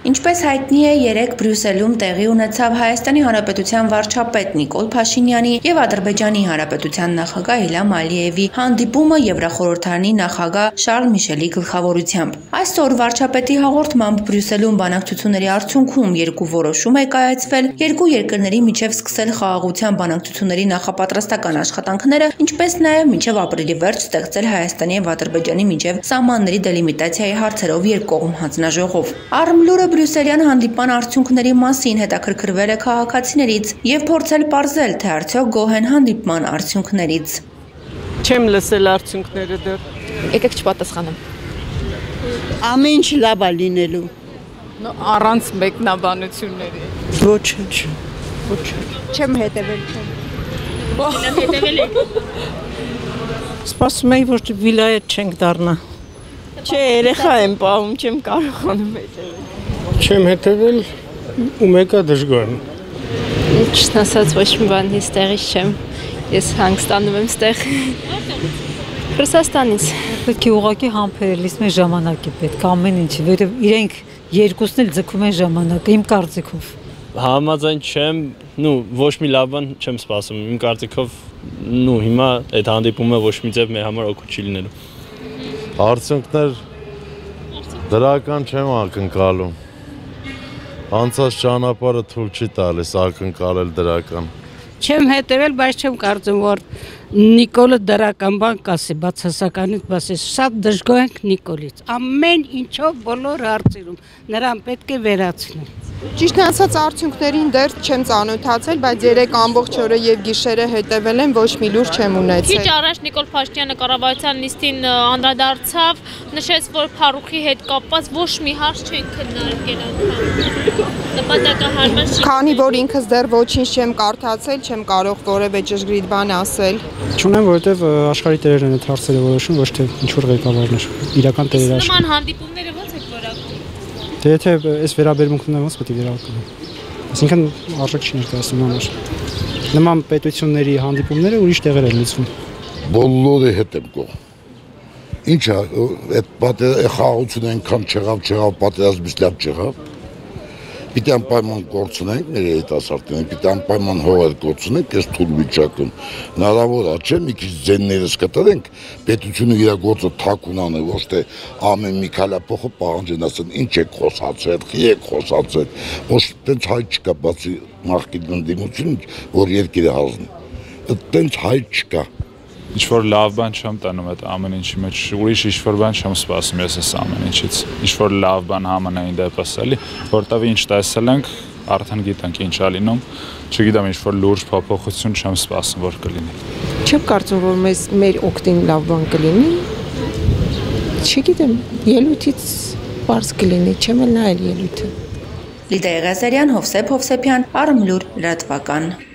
Ինչպես հայտնի է, երեկ Բրյուսելում տեղի ունեցավ Հայաստանի Հանրապետության վարչապետ Նիկոլ Փաշինյանի եւ Ադրբեջանի Հանրապետության նախագահ Իլհամ Ալիևի հանդիպումը Եվրախորհրդարանի նախագահ Շարլ Միշելի գլխավորությամբ։ Այսօր վարչապետի հաղորդմամբ Բրյուսելում բանակցությունների արդյունքում երկու որոշում է կայացվել երկու երկրների միջև սկսել խաղաղության բանակցությունների նախապատրաստական աշխատանքները, ինչպես նաեւ մինչև ապրիլի վերջ ստեղծել Հայաստանի եւ Ադրբեջանի միջև սահմանների դելիմիտացիայի հարցերով երկկողմ հանձնաժողով։ Արմլուրը Բրյուսելյան հանդիպման արդյունքների մասին հետաքրքրվել է քաղաքացիներից եւ փորձել պարզել, թե արդյոք գոհ են հանդիպման արդյունքներից։ Չեմ լսել արդյունքները դեռ։ Եկեք չպատասխանեմ։ Ամեն ինչ լավ է լինելու։ Առանց մեկնաբանությունների։ Ոչինչ։ Չեմ հետևել։ Հետևել եք։ Սպասում եի, որ վիլայետ չենք դառնա։ Չէ, երեխա եմ պահում, չեմ կարողանում հետևել։ Չեմ հետևել ու մեկը դժգոհ եմ։ Ճիշտ ասած ոչ մի բան ես տեղից չեմ։ Ես Հանգստանում եմ ստեղ։ Ռուսաստանից։ Պետք է ուղղակի համբերելիս մեր ժամանակի պետք ամեն ինչի, որովհետև իրենք երկուսն էլ ձգում են ժամանակը իմ կարծիքով։ Համաձայն չեմ, ոչ մի լավ բան չեմ սպասում։ Իմ կարծիքով հիմա այդ հանդիպումը ոչ մի ձև մեր համար օգուտ չի լինելու։ Արդյունքներ դրական չեմ ակնկալում։ Անցած ճանապարհը թույլ չի տալիս ակնկալել դրական։ Չեմ հետևել, բայց չեմ կարծում, որ Նիկոլը դրական բան կասի, բացասականից բացի։ Շատ դժգոհ ենք Նիկոլից։ Ամեն ինչով բոլոր հարցերում նրան պետք է վերացնել։ Ճիշտ ասած արդյունքներին դեռ չեմ ծանոթացել, բայց երեք ամբողջ օրը եւ գիշերը հետևել եմ, ոչ մի լուր չեմ ունեցել։ Քիչ առաջ Նիկոլ Փաշինյանը կառավարության նիստին անդրադարձավ, նշեց, որ Փարուխի հետ կապված ոչ մի հարց չեն քննարկել անգամ։ Նպատակահարմար չի։ Քանի որ ինքս դեռ ոչինչ չեմ կարդացել, չեմ կարող որևէ ճշգրիտ բան ասել։ Չունեմ, որովհետև աշխարհի տերերն են այդ հարցերը որոշում, ոչ թե ինչ-որ ղեկավարներ, իրական տերեր աշխարհ։ Նման հանդիպումները ո՞նց եք որակում։ Դե եթե այս վերաբերմունքն ոնց պետք է վերականգնեմ։ Այսինքն արժեք չի ներկայացնում համար։ Նման պետությունների հանդիպումները ուրիշ տեղեր են լուծվում։ Բոլորի հետ եմ կողմ։ Ինչա, այդ խաղաղությունը այնքան չեղավ, պատերազմից լավ չեղավ։ Պիտի անպայման կորցնենք մեր երիտասարդներին, պիտի անպայման հողեր կորցնենք այս թույլ վիճակում։ Հնարավոր է, չէ՞ մի քիչ ձեններս կտրենք, պետությունը իր գործը թաքուն անի, ոչ թե ամեն մի քայլափոխը պահանջեն ասեն, ինչ եք խոսացել, խի եք խոսացել, ոչ տենց հայ չկա, բացի նախկին ընդդիմություն, որ երկիրը հանձնի։ Տենց հայ չկա։ Ինչ-որ լավ բան չեմ տանում այդ ամեն ինչի մեջ, ուրիշ ինչ-որ բան չեմ սպասում ես այս ամեն ինչից, ինչ-որ լավ բան համանային դեպս էլի, որտեվ ինչ տեսել ենք, արդեն գիտենք ինչ է լինում, չգիտեմ ինչ-որ լուրջ փոփոխություն չեմ սպասում, որ կլինի։ Չեմ կարծում, որ մեր օգտին լավ բան կլինի։ Չգիտեմ, ելույթից պարզ կլինի, չեմ էլ նայել ելույթը։ Լիդա Եղիազարյան, Հովսեփ Հովսեփյան, Արմլուր լրատվական։